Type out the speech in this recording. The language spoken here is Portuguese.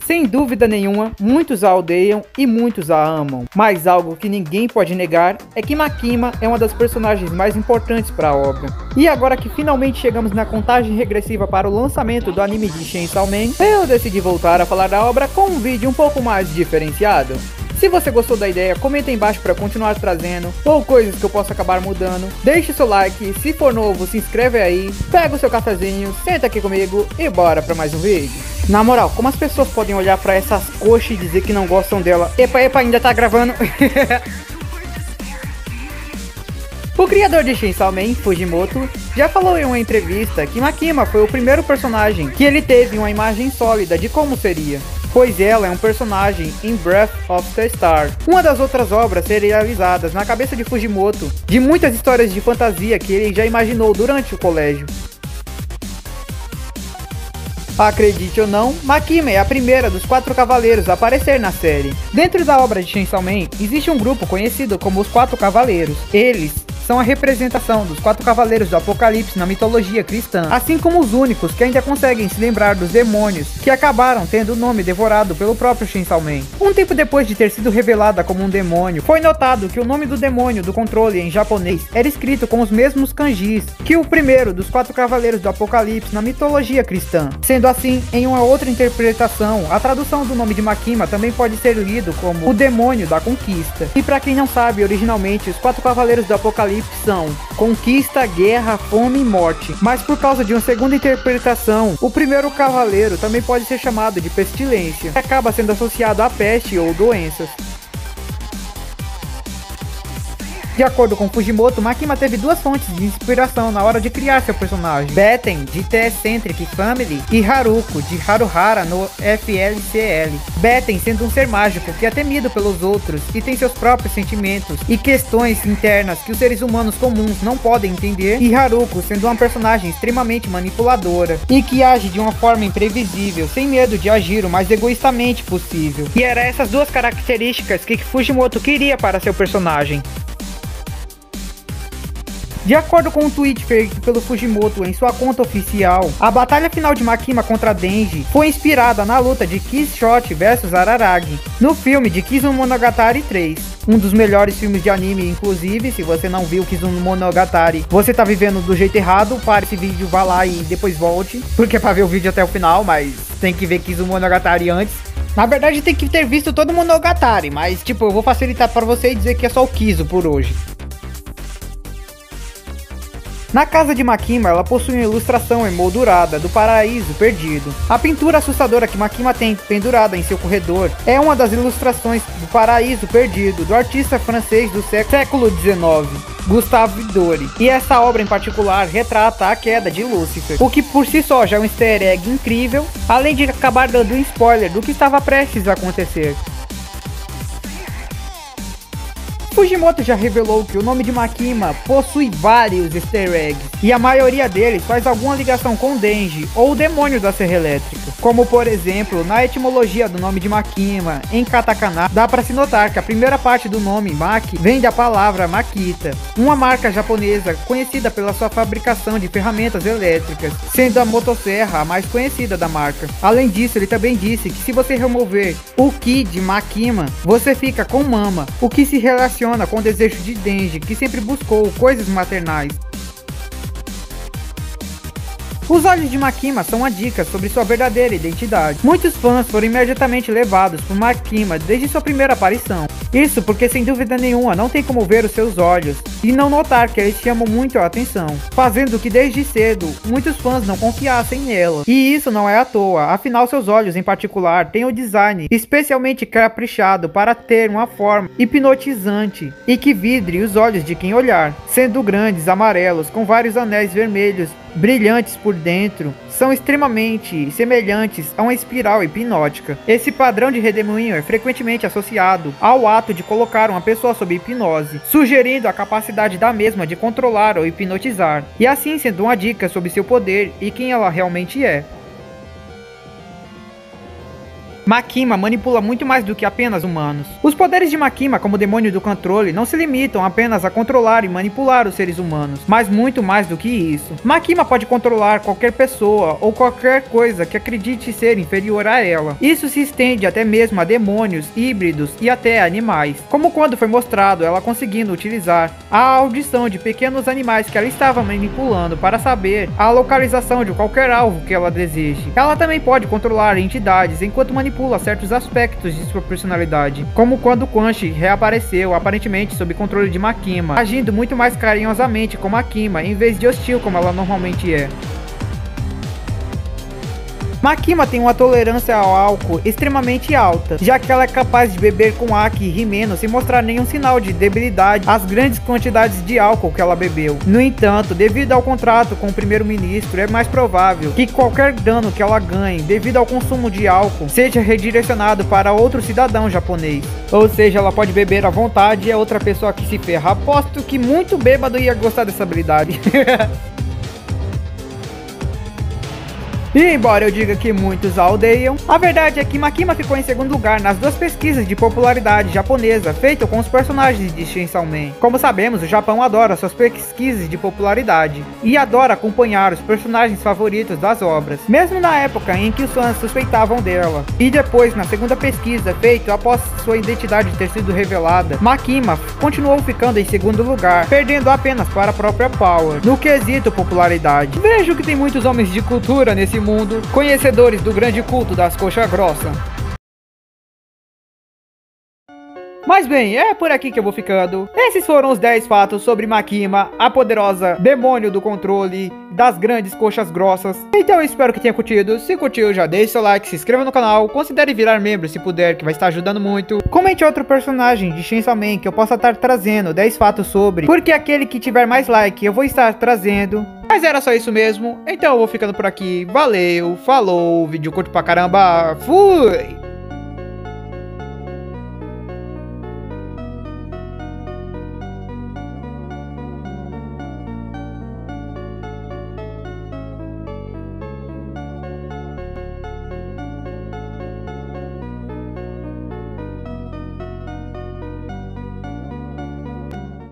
Sem dúvida nenhuma, muitos a odeiam e muitos a amam, mas algo que ninguém pode negar é que Makima é uma das personagens mais importantes para a obra. E agora que finalmente chegamos na contagem regressiva para o lançamento do anime de Chainsaw Man, eu decidi voltar a falar da obra com um vídeo um pouco mais diferenciado. Se você gostou da ideia, comenta aí embaixo para continuar trazendo, ou coisas que eu possa acabar mudando. Deixe seu like, se for novo, se inscreve aí, pega o seu cafezinho, senta aqui comigo e bora para mais um vídeo. Na moral, como as pessoas podem olhar para essas coxas e dizer que não gostam dela? Epa, ainda tá gravando. O criador de Chainsaw Man, Fujimoto, já falou em uma entrevista que Makima foi o primeiro personagem que ele teve uma imagem sólida de como seria, pois ela é um personagem em Breath of the Star, uma das outras obras serializadas na cabeça de Fujimoto, de muitas histórias de fantasia que ele já imaginou durante o colégio. Acredite ou não, Makima é a primeira dos 4 cavaleiros a aparecer na série. Dentro da obra de Chainsaw Man, existe um grupo conhecido como os 4 cavaleiros. Eles são a representação dos 4 cavaleiros do Apocalipse na mitologia cristã, assim como os únicos que ainda conseguem se lembrar dos demônios que acabaram tendo o nome devorado pelo próprio Chainsaw Man. Um tempo depois de ter sido revelada como um demônio, foi notado que o nome do demônio do controle em japonês era escrito com os mesmos kanjis que o primeiro dos 4 cavaleiros do Apocalipse na mitologia cristã. Sendo assim, em uma outra interpretação, a tradução do nome de Makima também pode ser lido como o demônio da conquista. E para quem não sabe, originalmente os 4 cavaleiros do Apocalipse são conquista, guerra, fome e morte. Mas por causa de uma segunda interpretação, o primeiro cavaleiro também pode ser chamado de pestilência, que acaba sendo associado à peste ou doenças. De acordo com Fujimoto, Makima teve 2 fontes de inspiração na hora de criar seu personagem: Beten, de The Eccentric Family, e Haruko, de Haruhara no FLCL. Beten sendo um ser mágico que é temido pelos outros e tem seus próprios sentimentos e questões internas que os seres humanos comuns não podem entender, e Haruko sendo uma personagem extremamente manipuladora e que age de uma forma imprevisível, sem medo de agir o mais egoístamente possível. E eram essas 2 características que Fujimoto queria para seu personagem. De acordo com um tweet feito pelo Fujimoto em sua conta oficial, a batalha final de Makima contra Denji foi inspirada na luta de Killshot vs Araragi, no filme de Kizumonogatari 3. Um dos melhores filmes de anime, inclusive. Se você não viu Kizumonogatari, você tá vivendo do jeito errado. Pare esse vídeo, vá lá e depois volte, porque é pra ver o vídeo até o final, mas tem que ver Kizumonogatari antes. Na verdade tem que ter visto todo Monogatari, mas tipo, eu vou facilitar pra você e dizer que é só o Kizu por hoje. Na casa de Makima, ela possui uma ilustração emoldurada do Paraíso Perdido. A pintura assustadora que Makima tem pendurada em seu corredor é uma das ilustrações do Paraíso Perdido do artista francês do século XIX, Gustave Doré. E essa obra em particular retrata a queda de Lúcifer, o que por si só já é um easter egg incrível, além de acabar dando um spoiler do que estava prestes a acontecer. Fujimoto já revelou que o nome de Makima possui vários easter eggs, e a maioria deles faz alguma ligação com Denji, ou o demônio da Serra Elétrica. Como por exemplo, na etimologia do nome de Makima, em katakana, dá para se notar que a primeira parte do nome Maki vem da palavra Makita, uma marca japonesa conhecida pela sua fabricação de ferramentas elétricas, sendo a motosserra a mais conhecida da marca. Além disso, ele também disse que se você remover o Ki de Makima, você fica com Mama, o que se relaciona com o desejo de Denji, que sempre buscou coisas maternais. Os olhos de Makima são uma dica sobre sua verdadeira identidade. Muitos fãs foram imediatamente levados por Makima desde sua primeira aparição. Isso porque sem dúvida nenhuma não tem como ver os seus olhos e não notar que eles chamam muito a atenção, fazendo que desde cedo muitos fãs não confiassem nela. E isso não é à toa, afinal seus olhos em particular têm o design especialmente caprichado para ter uma forma hipnotizante e que vidre os olhos de quem olhar, sendo grandes, amarelos, com vários anéis vermelhos brilhantes por dentro, são extremamente semelhantes a uma espiral hipnótica. Esse padrão de redemoinho é frequentemente associado ao ato de colocar uma pessoa sob hipnose, sugerindo a capacidade da mesma de controlar ou hipnotizar, e assim sendo uma dica sobre seu poder e quem ela realmente é. Makima manipula muito mais do que apenas humanos. Os poderes de Makima como demônio do controle não se limitam apenas a controlar e manipular os seres humanos, mas muito mais do que isso. Makima pode controlar qualquer pessoa ou qualquer coisa que acredite ser inferior a ela. Isso se estende até mesmo a demônios, híbridos e até animais, como quando foi mostrado ela conseguindo utilizar a audição de pequenos animais que ela estava manipulando para saber a localização de qualquer alvo que ela deseje. Ela também pode controlar entidades enquanto manipula certos aspectos de sua personalidade, como quando Quan Chi reapareceu aparentemente sob controle de Makima, agindo muito mais carinhosamente com Makima em vez de hostil como ela normalmente é. Makima tem uma tolerância ao álcool extremamente alta, já que ela é capaz de beber com Aki e Himeno sem mostrar nenhum sinal de debilidade às grandes quantidades de álcool que ela bebeu. No entanto, devido ao contrato com o primeiro-ministro, é mais provável que qualquer dano que ela ganhe devido ao consumo de álcool seja redirecionado para outro cidadão japonês. Ou seja, ela pode beber à vontade e é outra pessoa que se ferra. Aposto que muito bêbado ia gostar dessa habilidade. E embora eu diga que muitos a odeiam, a verdade é que Makima ficou em segundo lugar nas duas pesquisas de popularidade japonesa feitas com os personagens de Chainsaw Man. Como sabemos, o Japão adora suas pesquisas de popularidade e adora acompanhar os personagens favoritos das obras, mesmo na época em que os fãs suspeitavam dela. E depois, na segunda pesquisa feita após sua identidade ter sido revelada, Makima continuou ficando em segundo lugar, perdendo apenas para a própria Power no quesito popularidade. Vejo que tem muitos homens de cultura nesse mundo, conhecedores do grande culto das coxas grossas. Mas bem, é por aqui que eu vou ficando. Esses foram os 10 fatos sobre Makima, a poderosa demônio do controle das grandes coxas grossas. Então eu espero que tenha curtido. Se curtiu, já deixe seu like, se inscreva no canal, considere virar membro se puder, que vai estar ajudando muito. Comente outro personagem de Chainsaw Man que eu possa estar trazendo 10 fatos sobre, porque aquele que tiver mais like eu vou estar trazendo. Mas era só isso mesmo, então eu vou ficando por aqui. Valeu, falou, vídeo curto pra caramba, fui!